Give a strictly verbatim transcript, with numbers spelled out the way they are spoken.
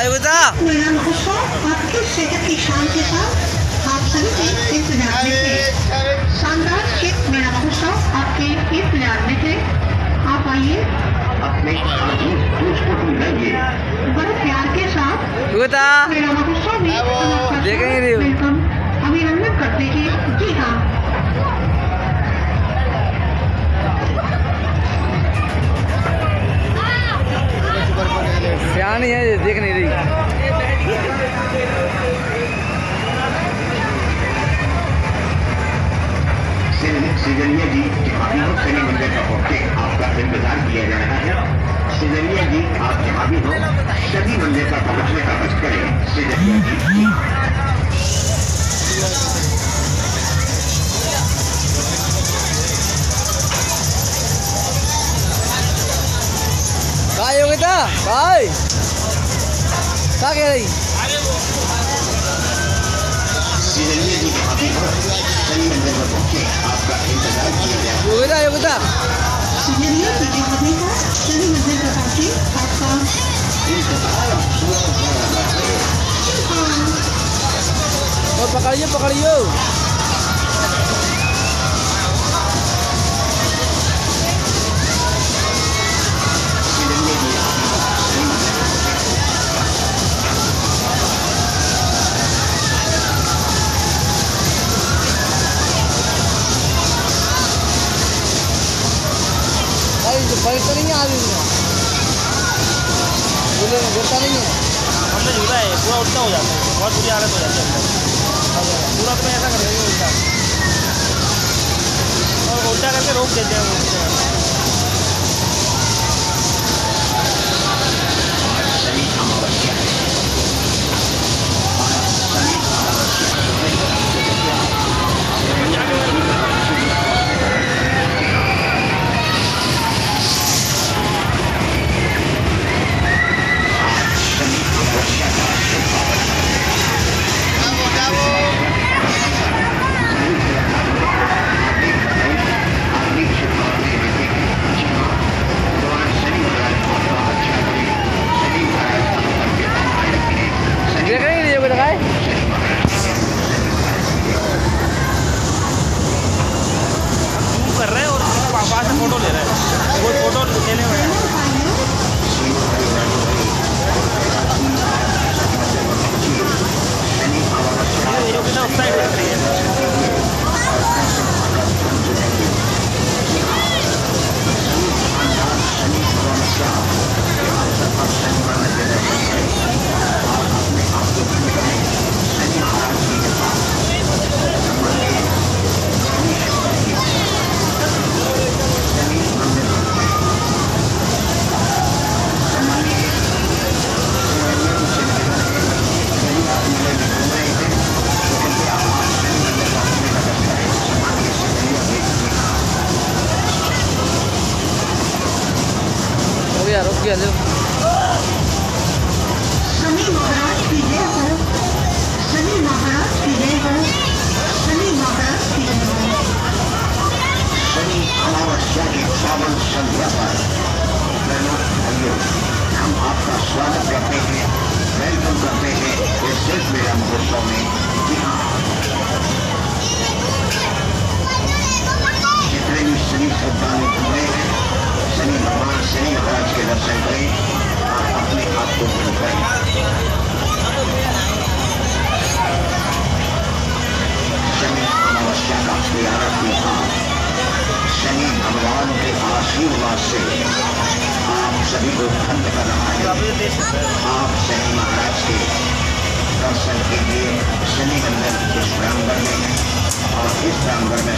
बता मेरा महोत्सव आपकी सेहत की शान के साथ आप सभी के इंतजार में थे। शानदार क्षेत्र मेरा महोत्सव आपके इंतजार में थे। आप आइए अपने बड़े प्यार के साथ बता मेरा महोत्सव में देखेंगे वेलकम अभिनंदन करते हैं। जी हाँ, सियानी है, देख नहीं रही। सिजलिया जी जहाँ भी हो शनि मंदिर का पहुँचे आपका इंतजार किया जा रहा है। सिजलिया जी आप जहाँ भी हो शनि मंदिर का पहुँचने का बच करें। सिजलिया जी काय योगिता काय क्या कह रही? सिजलिया जी जहाँ भी हो शनि मंदिर का पहुँचे आपका इंतजार किया जा रहा है। योगिता योगिता सिजलिया जी जहाँ भी हो शनि मंदिर का पहुँचे आपका इंतजार किया जा रहा है। और पकड़ियो पकड़ियो पलटता नहीं है आदमी में, बोले गिरता नहीं है। हमने झूला है पूरा उल्टा हो जाता है, बहुत बुरी हालत हो जाती है पूरा। तो मैं ऐसा कर देंगे उल्टा और उल्टा करके रोक देते हैं। कर रहे हैं और पापा से फोटो ले रहे हैं, वो फोटो लेने वाले हैं। ये योगिता उस साइड देख रही है। रुक गया लो। शनि महाराज की जय हो, शनि महाराज की जय हो, शनि महाराज की जय हो। शनि अमावस्या की पावन संध्या पर बहनों भाइयों हम आपका स्वागत करते हैं, वेलकम करते हैं इस सिर्फ मेरा महोत्सव में। जी हाँ, जितने भी शनि श्रद्धालु हुए हैं शनि भगवान शनि महाराज के दर्शन करें और अपने आप को दृढ़ करें। शनि अमावस्या का प्यारा त्योहार, शनि भगवान के आशीर्वाद से आप सभी को धन्य कर रहा है। आप शनि महाराज के दर्शन के लिए शनि मंदिर इस प्रांगण में है और इस प्रांगण में